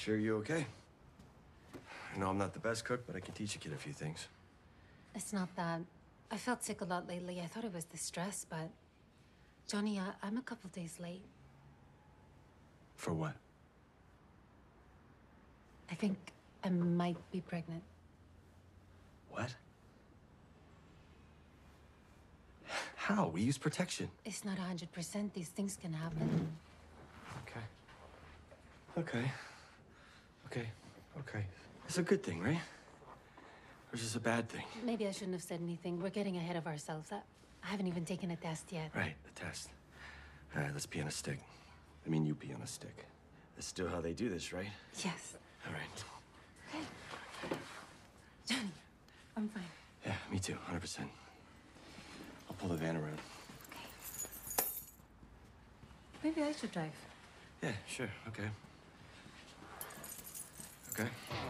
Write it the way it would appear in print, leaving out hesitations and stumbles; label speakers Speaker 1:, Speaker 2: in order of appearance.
Speaker 1: Sure you okay? I know I'm not the best cook, but I can teach a kid a few things.
Speaker 2: It's not that. I felt sick a lot lately. I thought it was the stress, but... Johnny, I'm a couple days late.
Speaker 1: For what?
Speaker 2: I think I might be pregnant.
Speaker 1: What? How? We use protection.
Speaker 2: It's not 100%. These things can happen.
Speaker 1: Okay. It's a good thing, right? Or is this a bad thing?
Speaker 2: Maybe I shouldn't have said anything. We're getting ahead of ourselves. I haven't even taken a test yet.
Speaker 1: Right, the test. All right, let's pee on a stick. I mean, you pee on a stick. That's still how they do this, right?
Speaker 2: Yes.
Speaker 1: All right.
Speaker 2: Okay. Johnny, I'm fine.
Speaker 1: Yeah, me too, 100%. I'll pull the van around.
Speaker 2: Okay. Maybe I should drive.
Speaker 1: Yeah, sure, okay. Okay.